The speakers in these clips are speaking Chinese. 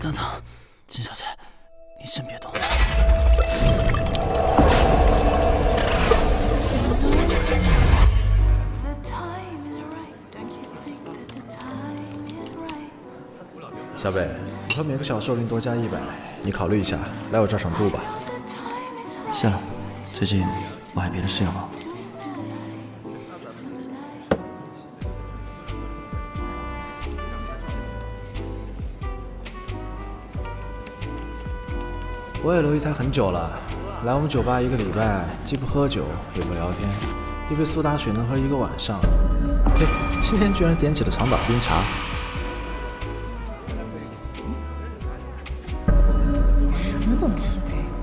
等等，金小姐，你先别动。 小北，以后每个小时我给你多加100，你考虑一下，来我这场住吧。 谢了，最近我还有别的事要忙。 我也留意他很久了，来我们酒吧1个礼拜，既不喝酒也不聊天，一杯苏打水能喝1个晚上。嘿，今天居然点起了长岛冰茶。 什么东西？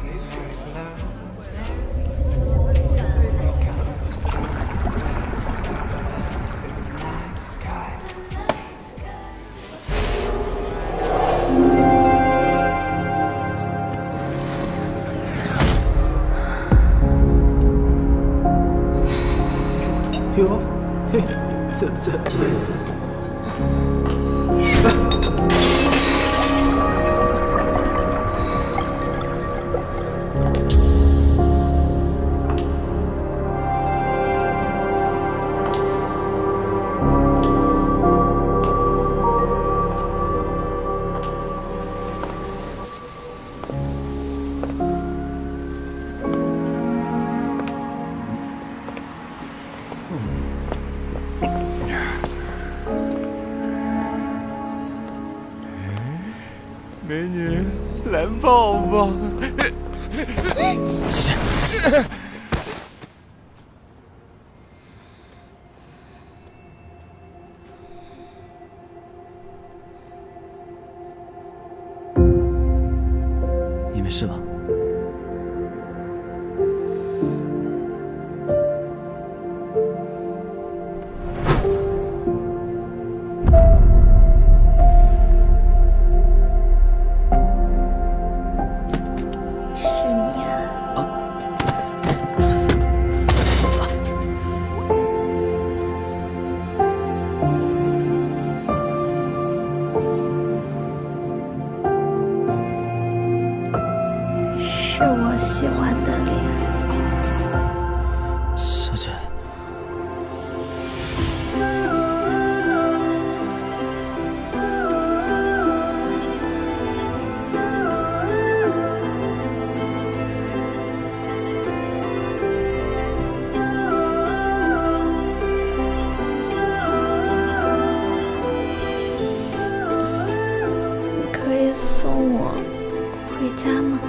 哟，嘿，这。 美女，来抱抱。 小姐，你没事吧？ 是我喜欢的脸。 小姐， 可以送我回家吗？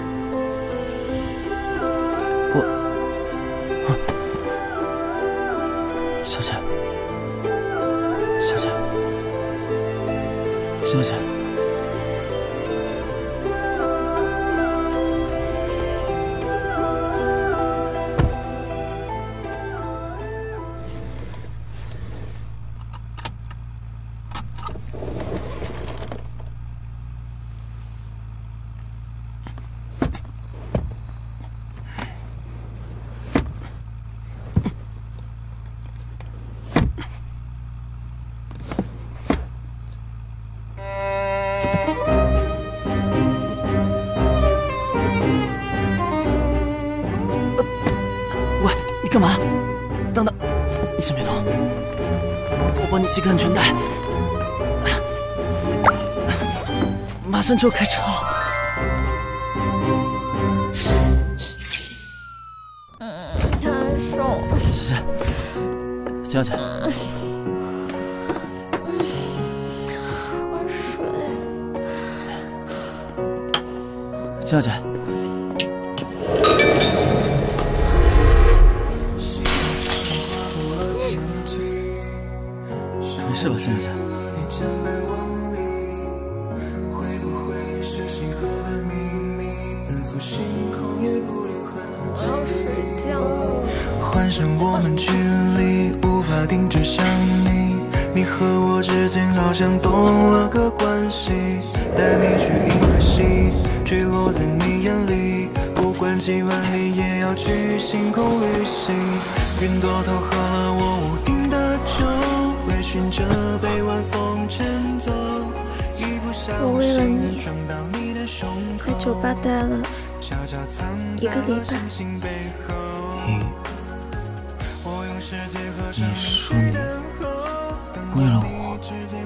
小姐，小姐，小姐，喂，你干嘛？等等，你先别动，我帮你系个安全带，马上就要开车了。 难受。 小姐，小姐， 喝水。 小姐。没事吧，金小姐？ 我要睡觉了。 幻想我们距离无法停止想你，你和我之间好像多了个关系，带你去银河系，坠落在你眼里，不管几万里也要去星空旅行。云朵偷喝了我屋顶的酒，追寻着被晚风牵走，一不小我为了你在酒吧待了1个礼拜。 你说你为了我，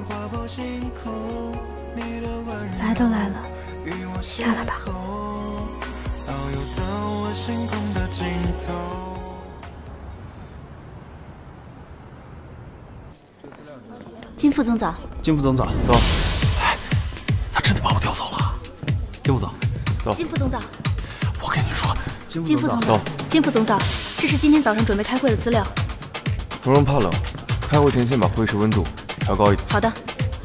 来都来了，下来吧。 金副总早， 金副总早，走。 他真的把我调走了。 金副总，走。 金副总早， 我跟你说， 金副总早，金副总早，这是今天早上准备开会的资料。 蓉蓉怕冷，开会前先把会议室温度调高一点。 好的。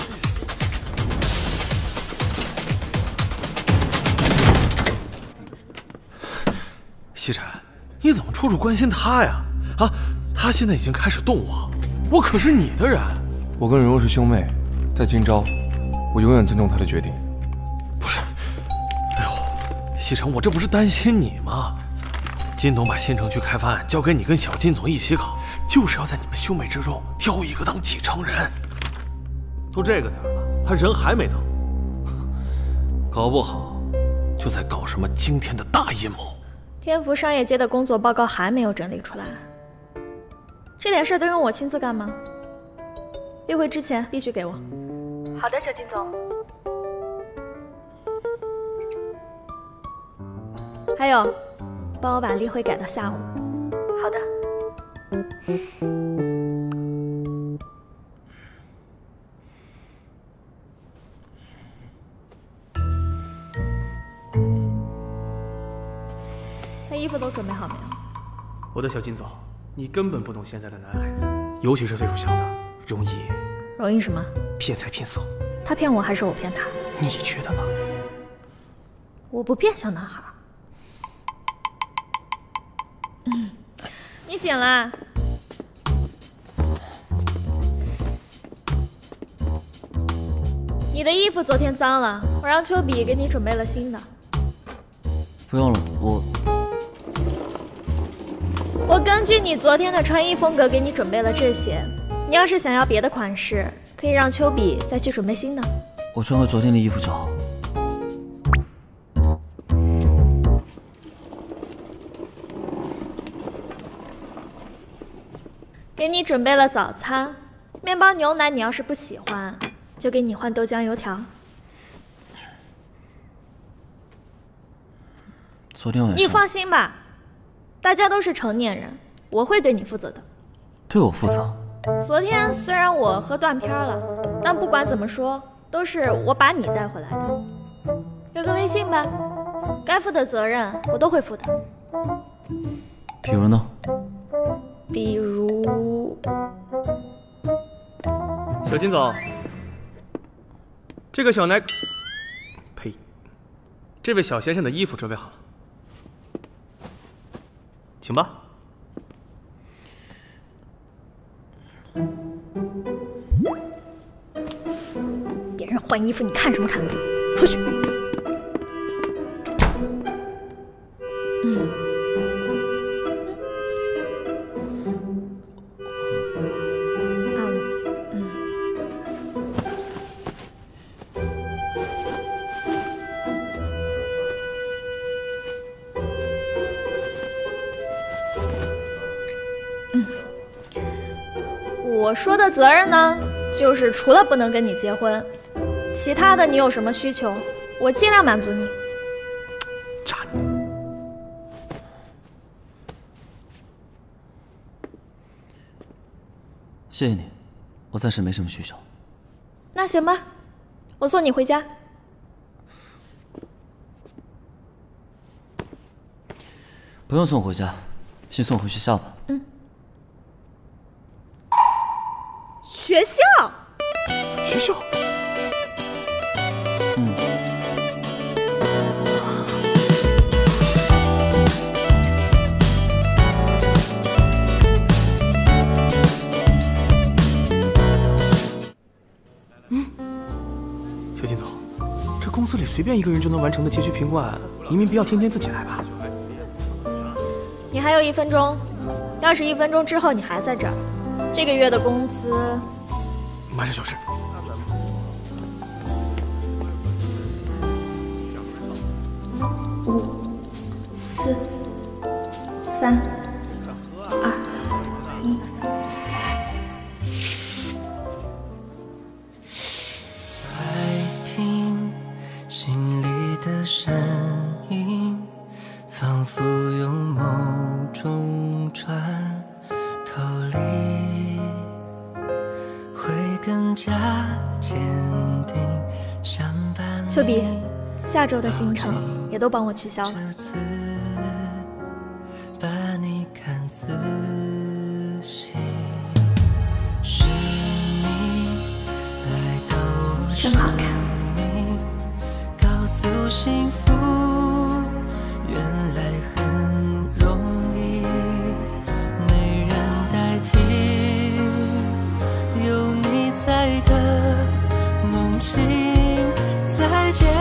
西晨，你怎么处处关心他呀？啊，他现在已经开始动我可是你的人。 我跟蓉蓉是兄妹，在今朝，我永远尊重她的决定。 不是，哎呦，西晨，我这不是担心你吗？金董把新城区开发案交给你跟小金总一起搞，就是要在你们兄妹之中挑一个当继承人。都这个点了，他人还没到，搞不好就在搞什么惊天的大阴谋。 天福商业街的工作报告还没有整理出来，这点事都用我亲自干吗？例会之前必须给我。好的，小金总。还有，帮我把例会改到下午。好的。他衣服都准备好没有？ 我的小金总，你根本不懂现在的男孩子，尤其是岁数小的，容易什么？ 骗财骗色。 他骗我还是我骗他？ 你觉得呢？ 我不骗小男孩。你醒啦？你的衣服昨天脏了，我让丘比给你准备了新的。 不用了， 我根据你昨天的穿衣风格给你准备了这些。你要是想要别的款式，可以让丘比再去准备新的。 我穿回昨天的衣服就好。 给你准备了早餐，面包牛奶你要是不喜欢，就给你换豆浆油条。 昨天晚上， 你放心吧，大家都是成年人，我会对你负责的。 对我负责？ 昨天虽然我喝断片了，但不管怎么说，都是我把你带回来的。有个微信吧，该负的责任我都会负的。 比如呢？ 比如， 小金总，这个小奶，呸，这位小先生的衣服准备好了，请吧。 别人换衣服你看什么看？出去。我说的责任呢，就是除了不能跟你结婚，其他的你有什么需求，我尽量满足你。 渣女。谢谢你，我暂时没什么需求。 那行吧，我送你回家。 不用送我回家，先送我回学校吧。 嗯。学校？ 学校？嗯。 小金总，这公司里随便一个人就能完成的街区评估案，您没必要天天自己来吧？ 你还有1分钟，要是1分钟之后你还在这儿，这个月的工资…… 马上消失。 3、2、1。 爱听心里的声音，仿佛有某种穿透力，会更加坚定。相伴丘比，下周的行程也都帮我取消了。 这次把你看仔细，是你来到我生命，告诉幸福原来很容易，没人代替，有你在的梦境，再见。